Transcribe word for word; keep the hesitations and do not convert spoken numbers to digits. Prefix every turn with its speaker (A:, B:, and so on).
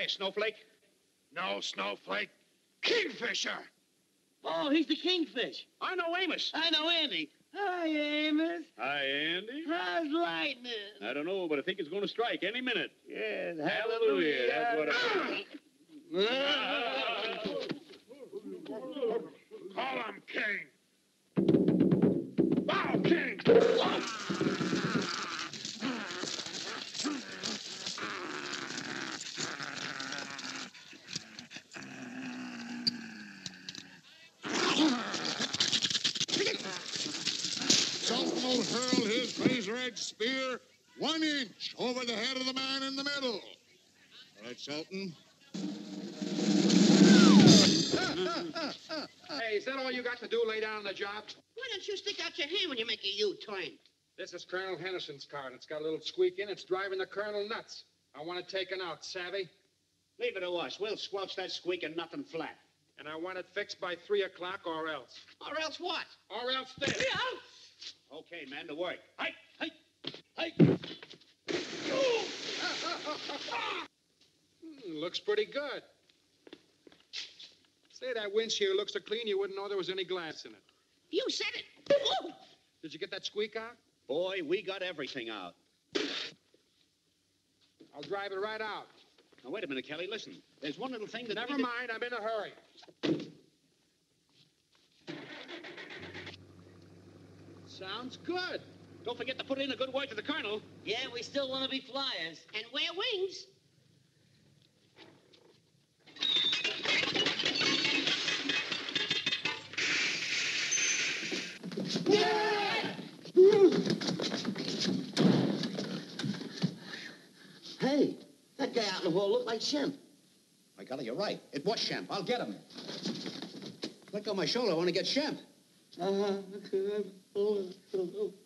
A: guy, a snowflake?
B: No, Snowflake. Kingfisher.
C: Oh, he's the kingfish.
A: I know Amos.
C: I know Andy. Hi, Amos.
A: Hi, Andy.
C: How's lightning?
A: I don't know, but I think it's going to strike any minute.
C: Yes,
A: Hallelujah. That's what I...
B: Call him King. Bow, King.
D: Sultan will hurl his razor-edged spear one inch over the head of the man in the middle. All right, Sultan.
E: Hey, is that all you got to do, lay down on the job?
C: Why don't you stick out your hand when you make a U-turn?
E: This is Colonel Henderson's car, and it's got a little squeak in. It's driving the Colonel nuts. I want it taken out, savvy?
A: Leave it to us. We'll squelch that squeak and nothing flat.
E: And I want it fixed by three o'clock or else.
C: Or else what?
E: Or else this.
A: Okay, man, to work. Hey, hey, hey.
E: Hmm, looks pretty good. Say, that windshield looks so clean you wouldn't know there was any glass in it.
C: You said it. Oh.
E: Did you get that squeak out?
A: Boy, we got everything out.
E: I'll drive it right out.
A: Now, wait a minute, Kelly. Listen. There's one little thing that...
E: Never
A: we
E: mind, I'm in a hurry. Sounds good.
A: Don't forget to put in a good word to the Colonel.
C: Yeah, we still want to be flyers. And wear wings. Hey, that guy out in the hall looked like Shemp.
A: My golly, you're right. It was Shemp. I'll get him. Let go of my shoulder. I want to get Shemp.
C: Uh-huh.